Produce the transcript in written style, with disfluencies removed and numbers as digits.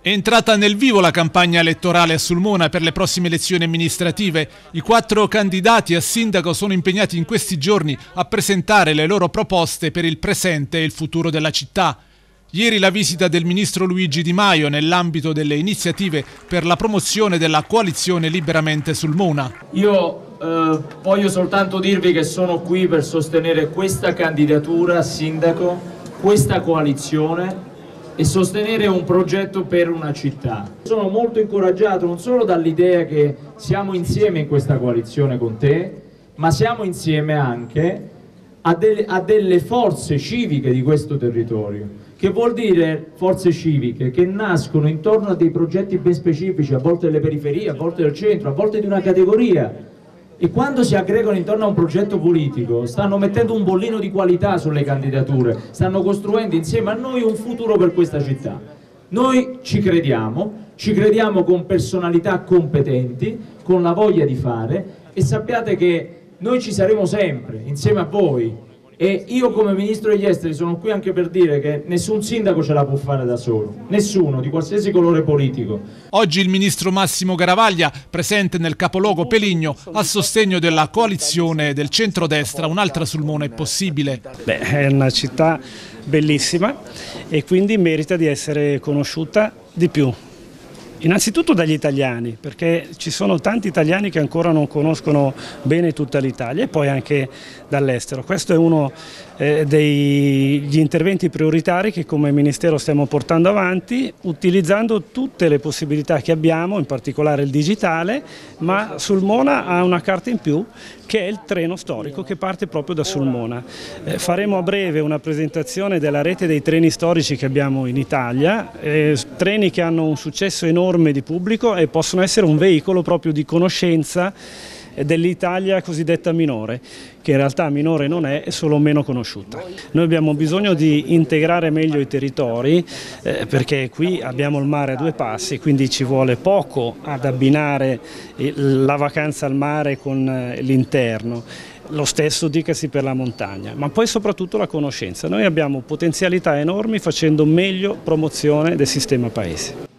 È entrata nel vivo la campagna elettorale a Sulmona per le prossime elezioni amministrative. I 4 candidati a sindaco sono impegnati in questi giorni a presentare le loro proposte per il presente e il futuro della città. Ieri la visita del ministro Luigi Di Maio nell'ambito delle iniziative per la promozione della coalizione Liberamente Sulmona. Io voglio soltanto dirvi che sono qui per sostenere questa candidatura a sindaco, questa coalizione e sostenere un progetto per una città. Sono molto incoraggiato non solo dall'idea che siamo insieme in questa coalizione con te, ma siamo insieme anche a delle forze civiche di questo territorio, che vuol dire forze civiche che nascono intorno a dei progetti ben specifici, a volte delle periferie, a volte del centro, a volte di una categoria. E quando si aggregano intorno a un progetto politico stanno mettendo un bollino di qualità sulle candidature, stanno costruendo insieme a noi un futuro per questa città. Noi ci crediamo con personalità competenti, con la voglia di fare, e sappiate che noi ci saremo sempre insieme a voi. E io come Ministro degli Esteri sono qui anche per dire che nessun sindaco ce la può fare da solo, nessuno, di qualsiasi colore politico. Oggi il Ministro Massimo Garavaglia, presente nel capoluogo Peligno, a sostegno della coalizione del centrodestra, un'altra Sulmona è possibile. È una città bellissima e quindi merita di essere conosciuta di più. Innanzitutto dagli italiani, perché ci sono tanti italiani che ancora non conoscono bene tutta l'Italia, e poi anche dall'estero. Questo è uno degli interventi prioritari che come Ministero stiamo portando avanti, utilizzando tutte le possibilità che abbiamo, in particolare il digitale, ma Sulmona ha una carta in più, che è il treno storico che parte proprio da Sulmona. Faremo a breve una presentazione della rete dei treni storici che abbiamo in Italia, treni che hanno un successo enorme di pubblico e possono essere un veicolo proprio di conoscenza dell'Italia cosiddetta minore, che in realtà minore non è solo meno conosciuta. Noi abbiamo bisogno di integrare meglio i territori perché qui abbiamo il mare a 2 passi, quindi ci vuole poco ad abbinare la vacanza al mare con l'interno. Lo stesso dicasi per la montagna, ma poi soprattutto la conoscenza. Noi abbiamo potenzialità enormi facendo meglio promozione del sistema paese.